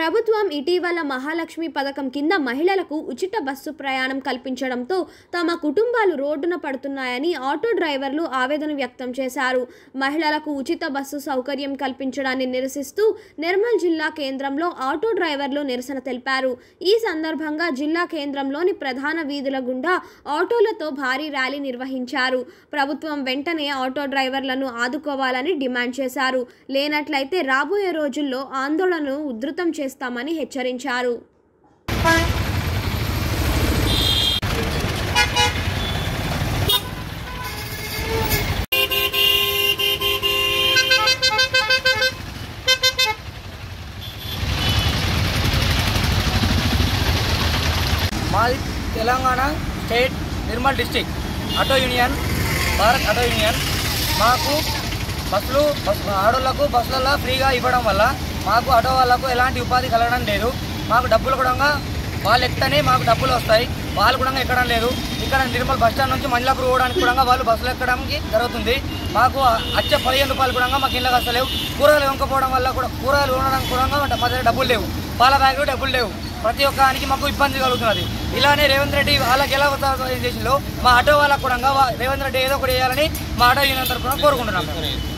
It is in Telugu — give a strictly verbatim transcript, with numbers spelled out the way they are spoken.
ప్రభుత్వం ఇటీవల మహాలక్ష్మి పథకం కింద మహిళలకు ఉచిత బస్సు ప్రయాణం కల్పించడంతో తమ కుటుంబాలు రోడ్డున పడుతున్నాయని ఆటో డ్రైవర్లు ఆవేదన వ్యక్తం చేశారు. మహిళలకు ఉచిత బస్సు సౌకర్యం కల్పించడాన్ని నిరసిస్తూ నిర్మల్ జిల్లా కేంద్రంలో ఆటో డ్రైవర్లు నిరసన తెలిపారు. ఈ సందర్భంగా జిల్లా కేంద్రంలోని ప్రధాన వీధుల గుండా ఆటోలతో భారీ ర్యాలీ నిర్వహించారు. ప్రభుత్వం వెంటనే ఆటో డ్రైవర్లను ఆదుకోవాలని డిమాండ్ చేశారు. లేనట్లయితే రాబోయే రోజుల్లో ఆందోళనను ఉధృతం చేస్తామని హెచ్చరించారు. మాది Telangana state Nirmal district auto union Bharat auto union. మాకు బస్సులు బస్సు ఆటోలకు బస్సులలో ఫ్రీగా ఇవ్వడం వల్ల మాకు ఆటో వాళ్ళకు ఎలాంటి ఉపాధి కలగడం లేదు. మాకు డబ్బులు కూడా వాళ్ళు ఎక్కనే మాకు డబ్బులు వస్తాయి, వాళ్ళు కూడా ఎక్కడం లేదు. ఇక్కడ నిర్మల్ బస్ స్టాండ్ నుంచి మండలాపూర్ పోవడానికి కూడా వాళ్ళు బస్సులు ఎక్కడానికి జరుగుతుంది. మాకు వచ్చే పదిహేను రూపాయలు కూడా మాకు ఇళ్ళకి వస్తలేవు. కూరగాయలు వంకపోవడం వల్ల కూడా కూరగాయలు ఉండడానికి కూడా మా దగ్గర డబ్బులు లేవు, పాల బ్యాగులు డబ్బులు లేవు. ప్రతి ఒక్కరికి మాకు ఇబ్బంది కలుగుతున్నది. ఇలానే రేవంత్ రెడ్డి వాళ్ళకి ఎలా చేసిందో మా ఆటో వాళ్ళకు కూడా రేవంత్ రెడ్డి ఏదో ఒకటి చేయాలని మా ఆటో యూనియన్ తరఫున కోరుకుంటున్నాం.